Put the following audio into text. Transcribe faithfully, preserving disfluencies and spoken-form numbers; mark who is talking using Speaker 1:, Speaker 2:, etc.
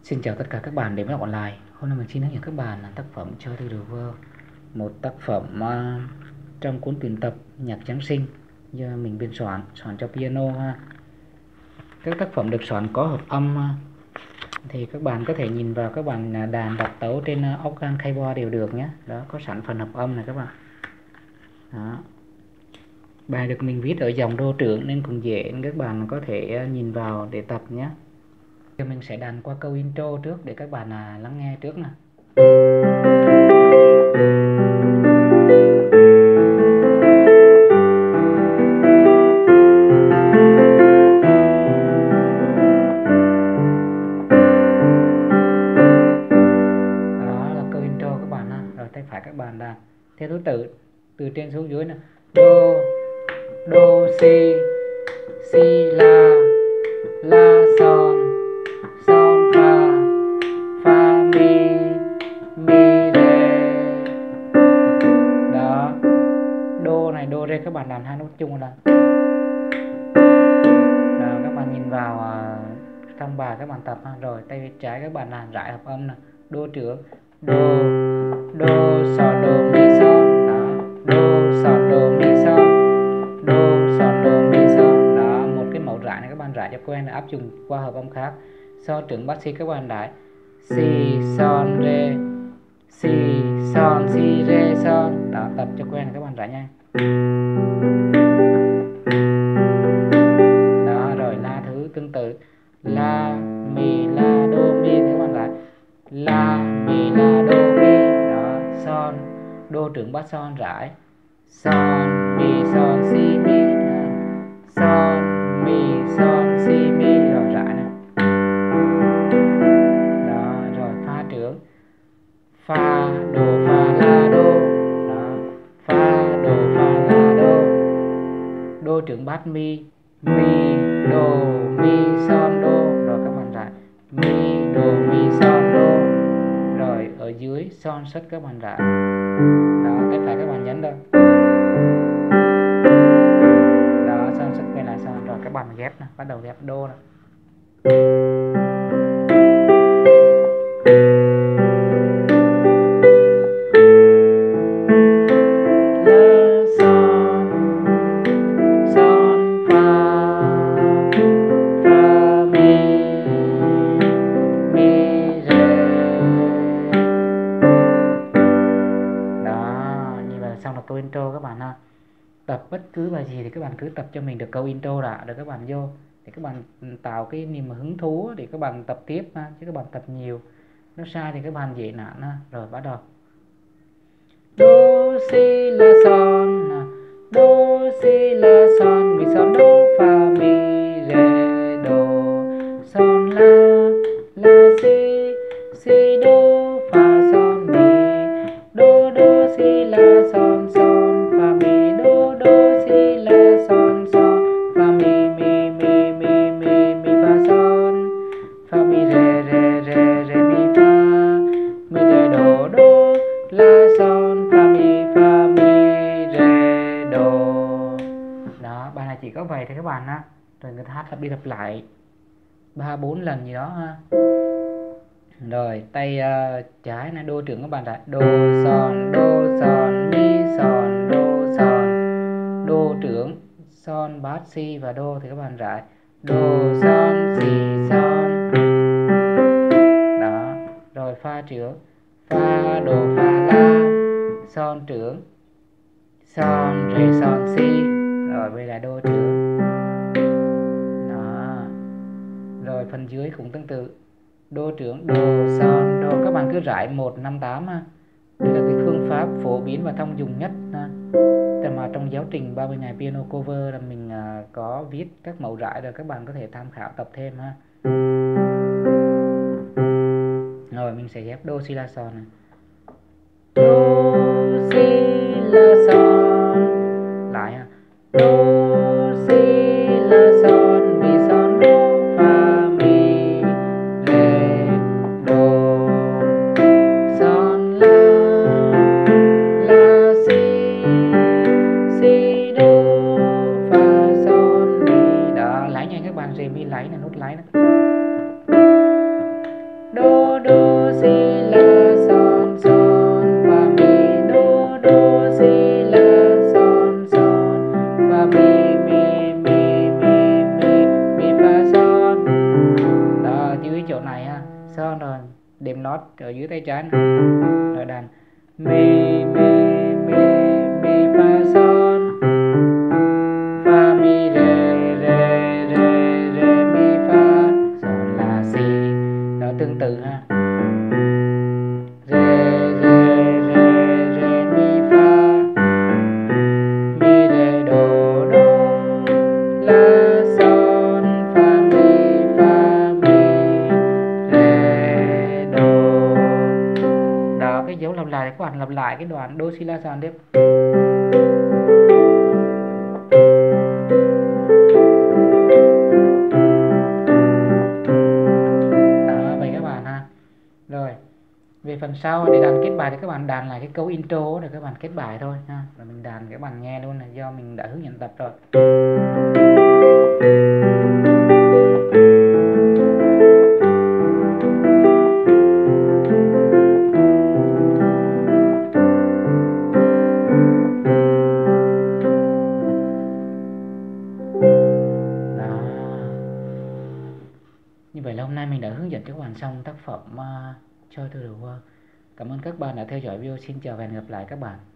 Speaker 1: Xin chào tất cả các bạn đến với online. Hôm nay mình xin hướng dẫn các bạn là tác phẩm Joy to the World, một tác phẩm uh, trong cuốn tuyển tập nhạc Giáng sinh do mình biên soạn, soạn cho piano ha. Các tác phẩm được soạn có hợp âm uh, thì các bạn có thể nhìn vào các bạn đàn đập tấu trên uh, organ keyboard đều được nhé. Đó, có sẵn phần hợp âm này các bạn. Đó. Bài được mình viết ở dòng đô trưởng nên cũng dễ, nên các bạn có thể uh, nhìn vào để tập nhé. Mình sẽ đàn qua câu intro trước để các bạn à, lắng nghe trước nè. Đó là câu intro các bạn ha. Rồi tay phải các bạn đàn theo thứ tự từ trên xuống dưới nè. Đô, đô, si, si, la, la, son, son, fa, fa, mi, mi, re. Đó, đô này, đô, re các bạn đàn hai nốt chung là. Đó, các bạn nhìn vào uh, trong bài các bạn tập ha. Rồi tay trái các bạn đàn rải hợp âm nè. Đô trưởng, đô, đô, son, đô, mi, son. Đó, đô, son, đô, mi, son, đô, son, đô, mi, son. Đó, một cái mẫu rải này các bạn rải cho quen, áp dụng qua hợp âm khác. So trưởng bát si các bạn rải si, son, re, si, son, si, re, son. Đó, tập cho quen các bạn rải nhanh. Đó, rồi la thứ tương tự la, mi, la, đô, mi các bạn rải la, mi, la, đô, mi. Đó, son, đô trưởng bát son rải son, mi, son, si, mi. Đó, son, mi, son, si, mi. Rồi rải nè. Đó, rồi pha trưởng fa, đô, fa, la, đô. Đó, fa, đô, fa, la, đô. Đô trưởng bát mi, mi, đô, mi, son, đô. Rồi các bạn rải mi, đô, mi, son, đô. Rồi ở dưới son sất các bạn rải. Đó, tay phải các bạn nhấn thôi. Đó, son sất quay lại son. Rồi các bạn ghép nè, bắt đầu ghép đô nè. Xong là câu intro các bạn ha. Tập bất cứ bài gì thì các bạn cứ tập cho mình được câu intro đã, để các bạn vô để các bạn tạo cái niềm hứng thú để các bạn tập tiếp ha. Chứ các bạn tập nhiều nó sai thì các bạn dễ nản ha. Rồi bắt đầu đô, si, la, son, đô, si, la, son, mi, son, đô, fa, mi, re, đô, son, la, la, si, si, đô, fa, son, mi, đô, đô, si, la, son, son, fa, mi, đô, đô, si, la, son, son, fa, mi, mi, mi, mi, mi, mi, fa, son, fa, mi, re, re, re, re, mi, fa, mi, re, đô, đô, la, son, fa, mi, fa, mi, re, đô. Đó, bài này chỉ có vậy thôi các bạn ha. Rồi người ta hát lặp đi lặp lại ba bốn lần gì đó ha. Rồi tay uh, trái là đô trưởng các bạn đã đô, son, đô, son, mi, son, đô, son. Đô trưởng, son, bát, si và đô thì các bạn rải đô, son, si, son. Đó, rồi pha trưởng fa, đô, fa, la, son trưởng, son, re, son, si. Rồi bây là đô trưởng. Đó, rồi phần dưới cũng tương tự đô trưởng, đô, son, đô. Các bạn cứ rải một năm tám ha. Đây là cái phương pháp phổ biến và thông dụng nhất ha.แต่mà trong giáo trình ba mươi ngày piano cover là mình uh, có viết các mẫu rải rồi, các bạn có thể tham khảo tập thêm ha. Rồi mình sẽ ghép đô, si, la, son này. Đô, si, la, son. Lại ha. Đô, si, la, son, mi, son, đô, fa, mi, re, đô, son, la, la, si, si, đô, fa, son, mi. Đó, lấy nha các bạn, re, mi lấy này, nốt lấy này. Đô, đệm lót ở dưới tay trái này. Rồi đàn mi mi mi mi fa son, fa mi re re re re mi fa son la si. Đó, tương tự ha. Re re re re mi fa mi re do do la son fa mi fa mi re do. Đó, cái dấu lặp lại, các bạn lặp lại cái đoạn do si la son tiếp. Đó, vậy các bạn ha. Rồi về phần sau để đàn kết bài thì các bạn đàn lại cái câu intro để các bạn kết bài thôi ha. Rồi mình đàn các bạn nghe luôn, là do mình đã hướng dẫn tập rồi. Đó. Như vậy là hôm nay mình đã hướng dẫn cho các bạn xong tác phẩm uh, Joy to the World. Cảm ơn các bạn đã theo dõi video. Xin chào và hẹn gặp lại các bạn.